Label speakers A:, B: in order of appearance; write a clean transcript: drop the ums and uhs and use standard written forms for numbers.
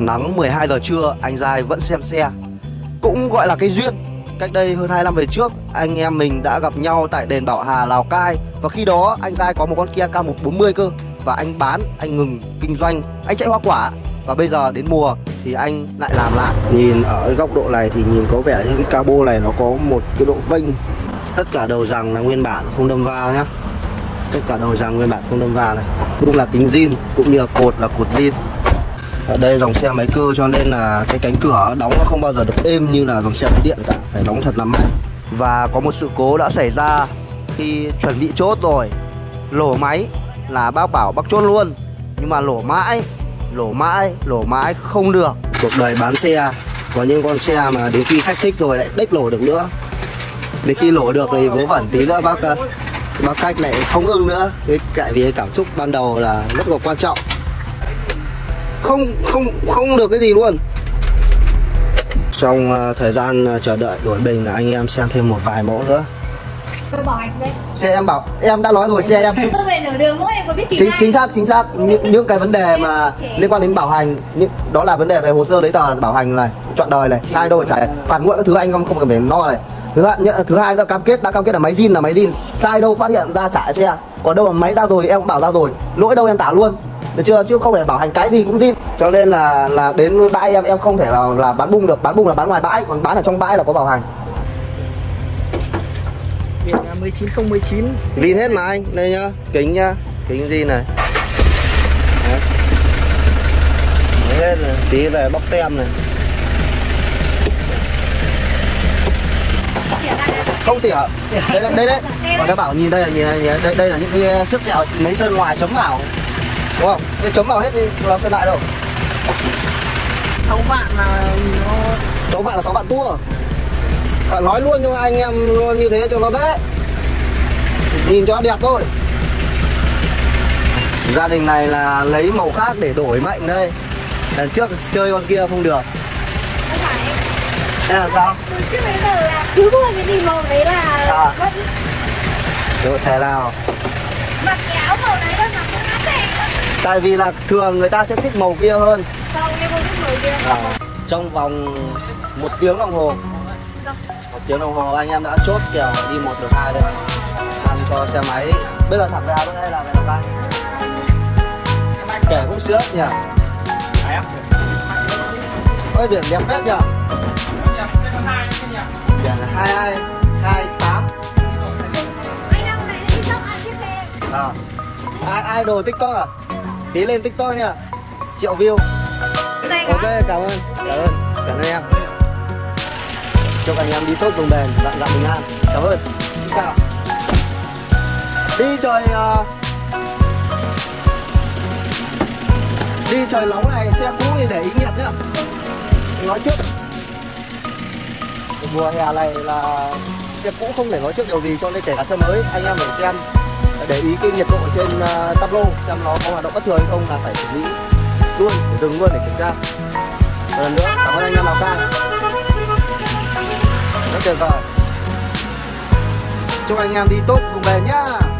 A: Nắng 12 giờ trưa, anh Giai vẫn xem xe. Cũng gọi là cái duyên. Cách đây hơn 2 năm về trước, anh em mình đã gặp nhau tại đền Bảo Hà, Lào Cai. Và khi đó anh Giai có một con Kia K140 cơ. Và anh bán, anh ngừng kinh doanh, anh chạy hoa quả. Và bây giờ đến mùa thì anh lại làm lại. Nhìn ở góc độ này thì nhìn có vẻ như cái cabo này nó có một cái độ vênh. Tất cả đầu giằng là nguyên bản, không đâm va nhá. Tất cả đầu giằng nguyên bản không đâm va này. Cũng là kính zin, cũng như là cột zin. Ở đây dòng xe máy cơ cho nên là cái cánh cửa đóng nó không bao giờ được êm như là dòng xe máy điện cả, phải đóng thật là mạnh. Và có một sự cố đã xảy ra khi chuẩn bị chốt rồi. Lổ máy là bác bảo bác chốt luôn, nhưng mà lổ mãi không được. Cuộc đời bán xe có những con xe mà đến khi khách thích rồi lại đếch lổ được nữa. Đến khi lổ được thì vớ vẩn tí nữa bác khách lại không ưng nữa. Tại vì cái cảm xúc ban đầu là rất là quan trọng. Không được cái gì luôn. Trong thời gian chờ đợi đổi bình là anh em xem thêm một vài mẫu nữa.
B: Tôi bảo hành đây.
A: Xe em đã nói rồi, xe em
B: Tôi về nửa đường mỗi em có biết tìm
A: chính xác những cái vấn đề mà liên quan đến bảo hành, đó là vấn đề về hồ sơ giấy tờ bảo hành này, trọn đời này, sai đâu trả phạt nguội các thứ anh không cần phải lo này. Thứ hai đã cam kết là máy zin, sai đâu phát hiện ra trả xe, còn đâu là máy ra rồi em cũng bảo ra rồi, lỗi đâu em tả luôn, được chưa, chứ không phải bảo hành cái gì cũng zin. Cho nên là đến bãi em không thể là bán bung được, bán bung là bán ngoài bãi, còn bán ở trong bãi là có bảo hành.
C: Biển 19019
A: Vin hết mà anh, đây nhá, kính nhá, kính zin này. Đấy. Hết này, tí về bóc tem này. Không tỉa. Đây. Còn các bảo nhìn đây là đây là những cái xước sẹo mấy sơn ngoài chấm vào. Đúng không? Cái chấm vào hết đi, làm sơn lại đâu.
C: 6 vạn là nó
A: 6 vạn là 6 vạn tua. Bạn nói luôn cho anh em như thế cho nó dễ. Nhìn cho nó đẹp thôi. Gia đình này là lấy màu khác để đổi mệnh đây. Lần trước chơi con kia không được. Thế là sao?
B: Chứ bây giờ là cứ mua cái gì màu đấy là vẫn
A: Rồi thế nào?
B: mặc cái áo màu đấy đâu mà cũng áp đẹp.
A: Tại vì là thường người ta sẽ thích màu kia hơn.
B: Không, em không thích màu kia.
A: Trong vòng 1 tiếng đồng hồ, 1 tiếng đồng hồ anh em đã chốt kèo đi 1 được 2 đây. Ăn cho xe máy. Bây giờ thẳng về Hà Nội hay là về Lào Cai? Kể cũng sướng nhỉ. Ôi biển đẹp phết nhỉ. Biển 2228. Ai idol TikTok à? Tí lên TikTok nha. Triệu view. Ok, cảm ơn em. Chúc anh em đi tốt dùng bền, dặn bình an. Cảm ơn. Chào. Đi trời nóng này, xe cũ thì để ý nhiệt nhá. Nói trước. Mùa hè này là xe cũ không thể nói trước điều gì, cho nên kể cả xe mới anh em phải xem, để ý cái nhiệt độ trên tắp lô xem nó có hoạt động bất thường hay không là phải xử lý luôn, để dừng luôn để kiểm tra. Một lần nữa cảm ơn anh em Lào Cai, rất tuyệt vời. Chúc anh em đi tốt cùng bền nhá.